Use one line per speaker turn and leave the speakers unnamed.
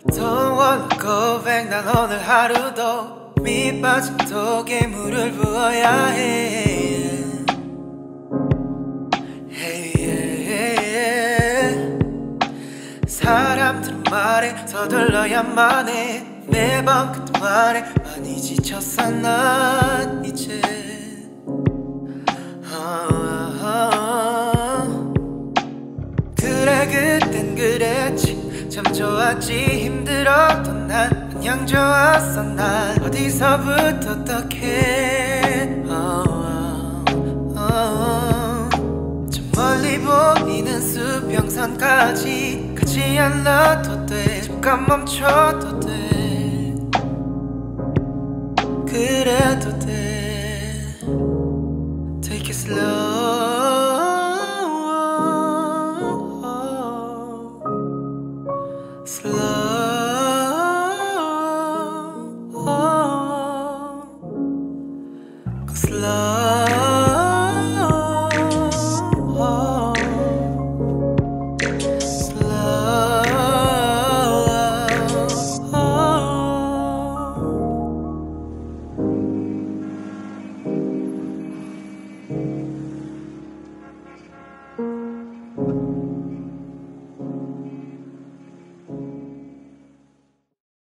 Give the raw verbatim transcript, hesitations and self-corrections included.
Don't wanna go back. 난 오늘 하루도 밑빠진 독에 물을 부어야 해. Hey, yeah, yeah. 사람들 말에 서둘러야만 해. 매번 그 말에 많이 지쳤어 난 이제. 그래 그땐 그랬지 참 좋았지. 힘들었던 난 그냥 좋았어 난 어디서부터 어떡해. 저 멀리 보이는 수평선까지 가지 않아도 돼. 잠깐 멈춰도 돼. 그래도 돼. Take it slow.